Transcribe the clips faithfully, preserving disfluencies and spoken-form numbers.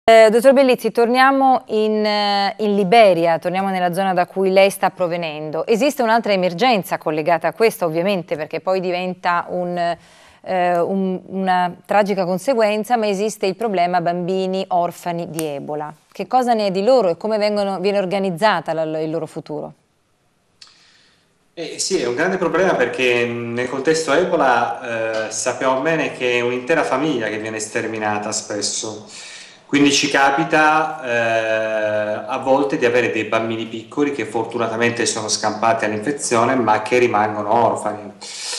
Eh, dottor Bellizzi, torniamo in, in Liberia, torniamo nella zona da cui lei sta provenendo. Esiste un'altra emergenza collegata a questa, ovviamente, perché poi diventa un, eh, un, una tragica conseguenza, ma esiste il problema bambini orfani di Ebola. Che cosa ne è di loro e come vengono, viene organizzata la, il loro futuro? Eh, sì, è un grande problema perché nel contesto Ebola eh, sappiamo bene che è un'intera famiglia che viene sterminata spesso, quindi ci capita eh, a volte di avere dei bambini piccoli che fortunatamente sono scampati all'infezione ma che rimangono orfani.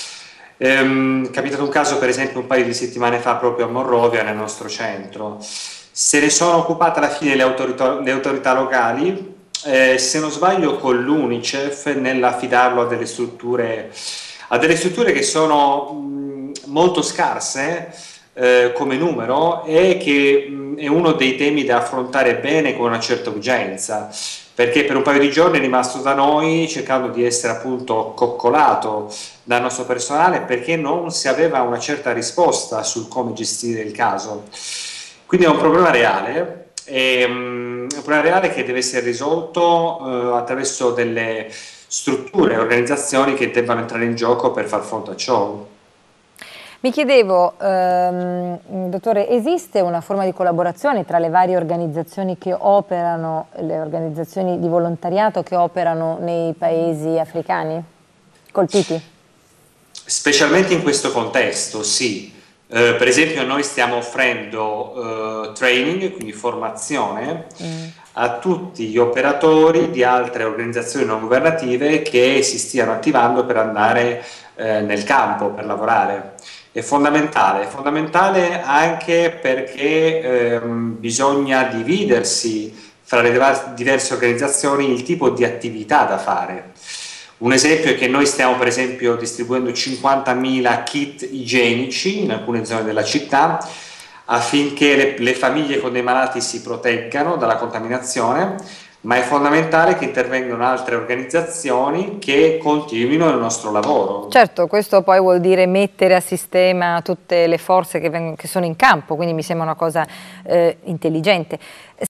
Ehm, è capitato un caso per esempio un paio di settimane fa proprio a Monrovia nel nostro centro. Se ne sono occupate alla fine le autorità, le autorità locali. Eh, se non sbaglio con l'UNICEF nell'affidarlo a delle strutture, a delle strutture che sono mh, molto scarse eh, come numero e che mh, è uno dei temi da affrontare bene con una certa urgenza, perché per un paio di giorni è rimasto da noi cercando di essere appunto coccolato dal nostro personale perché non si aveva una certa risposta sul come gestire il caso. Quindi è un problema reale. È un problema reale che deve essere risolto eh, attraverso delle strutture e organizzazioni che debbano entrare in gioco per far fronte a ciò. Mi chiedevo, ehm, dottore, esiste una forma di collaborazione tra le varie organizzazioni che operano, le organizzazioni di volontariato che operano nei paesi africani colpiti? Specialmente in questo contesto, sì. Eh, per esempio noi stiamo offrendo eh, training, quindi formazione, mm. a tutti gli operatori di altre organizzazioni non governative che si stiano attivando per andare eh, nel campo, per lavorare. È fondamentale, è fondamentale anche perché ehm, bisogna dividersi fra le diverse organizzazioni il tipo di attività da fare. Un esempio è che noi stiamo per esempio distribuendo cinquantamila kit igienici in alcune zone della città affinché le, le famiglie con dei malati si proteggano dalla contaminazione, ma è fondamentale che intervengano altre organizzazioni che continuino il nostro lavoro. Certo, questo poi vuol dire mettere a sistema tutte le forze che, vengono, che sono in campo, quindi mi sembra una cosa eh, intelligente.